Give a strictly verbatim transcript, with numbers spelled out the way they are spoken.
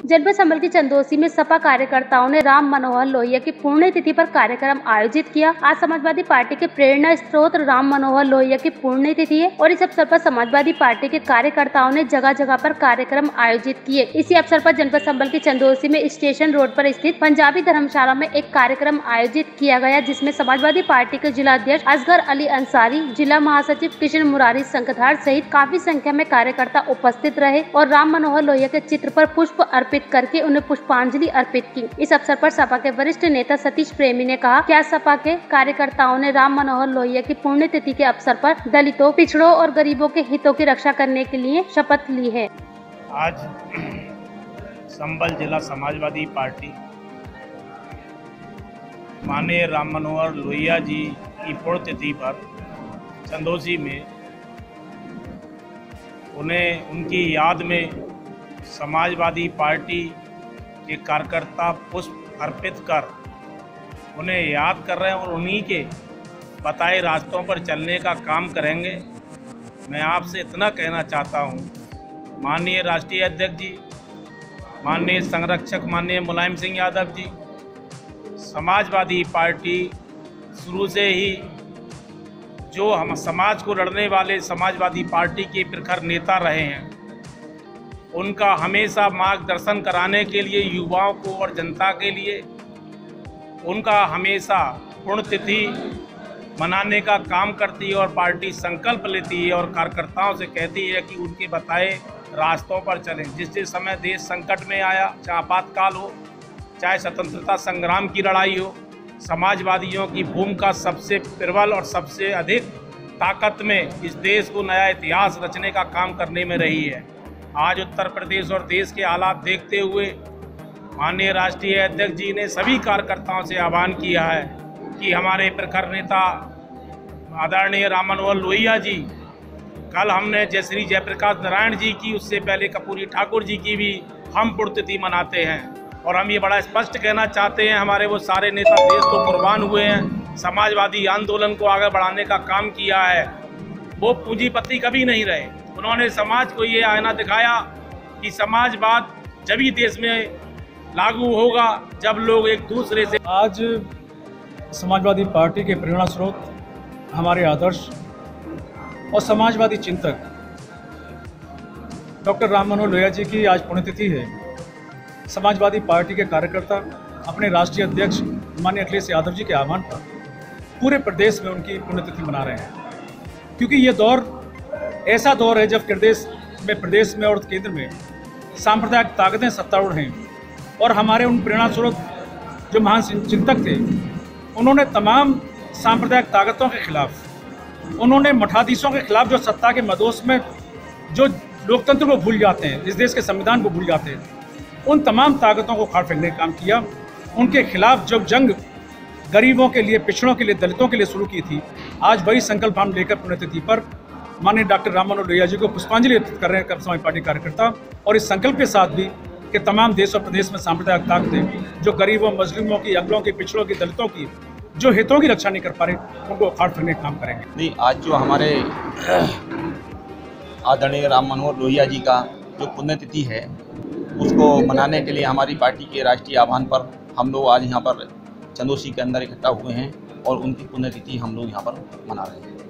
जनपद संबल की चंदोसी में सपा कार्यकर्ताओं ने राम मनोहर लोहिया की पुण्यतिथि पर कार्यक्रम आयोजित किया। आज समाजवादी पार्टी के प्रेरणा स्रोत राम मनोहर लोहिया की पुण्यतिथि है और इस अवसर पर समाजवादी पार्टी के कार्यकर्ताओं ने जगह जगह पर कार्यक्रम आयोजित किए। इसी अवसर पर जनपद संबल की चंदोसी में स्टेशन रोड पर स्थित पंजाबी धर्मशाला में एक कार्यक्रम आयोजित किया गया, जिसमें समाजवादी पार्टी के जिला अध्यक्ष असगर अली अंसारी, जिला महासचिव कृष्ण मुरारी संकधार सहित काफी संख्या में कार्यकर्ता उपस्थित रहे और राम मनोहर लोहिया के चित्र पर पुष्प अर्पित करके उन्हें पुष्पांजलि अर्पित की। इस अवसर पर सपा के वरिष्ठ नेता सतीश प्रेमी ने कहा, क्या सपा के कार्यकर्ताओं ने राम मनोहर लोहिया की पुण्यतिथि के अवसर पर दलितों, पिछड़ों और गरीबों के हितों की रक्षा करने के लिए शपथ ली है। आज संबल जिला समाजवादी पार्टी माननीय राम मनोहर लोहिया जी की पुण्यतिथि पर चंदोसी में उन्हें उनकी याद में समाजवादी पार्टी के कार्यकर्ता पुष्प अर्पित कर उन्हें याद कर रहे हैं और उन्हीं के बताए रास्तों पर चलने का काम करेंगे। मैं आपसे इतना कहना चाहता हूं, माननीय राष्ट्रीय अध्यक्ष जी, माननीय संरक्षक माननीय मुलायम सिंह यादव जी, समाजवादी पार्टी शुरू से ही जो हम समाज को लड़ने वाले समाजवादी पार्टी के प्रखर नेता रहे हैं, उनका हमेशा मार्गदर्शन कराने के लिए युवाओं को और जनता के लिए उनका हमेशा पुण्यतिथि मनाने का काम करती है और पार्टी संकल्प लेती है और कार्यकर्ताओं से कहती है कि उनके बताए रास्तों पर चलें। जिस जिस समय देश संकट में आया, चाहे आपातकाल हो, चाहे स्वतंत्रता संग्राम की लड़ाई हो, समाजवादियों की भूमिका सबसे प्रबल और सबसे अधिक ताकत में इस देश को नया इतिहास रचने का काम करने में रही है। आज उत्तर प्रदेश और देश के हालात देखते हुए माननीय राष्ट्रीय अध्यक्ष जी ने सभी कार्यकर्ताओं से आह्वान किया है कि हमारे प्रखर नेता आदरणीय राम मनोहर लोहिया जी, कल हमने जय श्री जयप्रकाश नारायण जी की, उससे पहले कर्पूरी ठाकुर जी की भी हम पुण्यतिथि मनाते हैं और हम ये बड़ा स्पष्ट कहना चाहते हैं, हमारे वो सारे नेता देश को कुर्बान हुए हैं, समाजवादी आंदोलन को आगे बढ़ाने का काम किया है, वो पूंजीपति कभी नहीं रहे। उन्होंने समाज को ये आईना दिखाया कि समाजवाद जब ही देश में लागू होगा जब लोग एक दूसरे से। आज समाजवादी पार्टी के प्रेरणा स्रोत, हमारे आदर्श और समाजवादी चिंतक डॉक्टर राम मनोहर लोहिया जी की आज पुण्यतिथि है। समाजवादी पार्टी के कार्यकर्ता अपने राष्ट्रीय अध्यक्ष माननीय अखिलेश यादव जी के आह्वान पर पूरे प्रदेश में उनकी पुण्यतिथि मना रहे हैं, क्योंकि ये दौर ऐसा दौर है जब प्रदेश में प्रदेश में और केंद्र में सांप्रदायिक ताकतें सत्तारूढ़ हैं और हमारे उन प्रेरणा स्रोत जो महान चिंतक थे, उन्होंने तमाम सांप्रदायिक ताकतों के खिलाफ, उन्होंने मठाधीशों के खिलाफ जो सत्ता के मदोस में जो लोकतंत्र को भूल जाते हैं, इस देश के संविधान को भूल जाते हैं, उन तमाम ताकतों को खाड़ फेंकने का काम किया। उनके खिलाफ जब जंग गरीबों के लिए, पिछड़ों के लिए, दलितों के लिए शुरू की थी, आज वही संकल्प हम लेकर पुण्यतिथि पर माननीय डॉक्टर राम मनोहर लोहिया जी को पुष्पांजलि अर्पित कर रहे हैं समाजवादी पार्टी कार्यकर्ता, और इस संकल्प के साथ भी कि तमाम देश और प्रदेश में सांप्रदायिक ताकतें जो गरीबों, मजलूमों की, अगलों की, पिछड़ों की, दलितों की जो हितों की रक्षा नहीं कर पा रहे, उनको उखाड़ फेंकने का काम करेंगे। नहीं, आज जो हमारे आदरणीय राम मनोहर लोहिया जी का जो पुण्यतिथि है, उसको मनाने के लिए हमारी पार्टी के राष्ट्रीय आह्वान पर हम लोग आज यहाँ पर चंदोसी के अंदर इकट्ठा हुए हैं और उनकी पुण्यतिथि हम लोग यहाँ पर मना रहे हैं।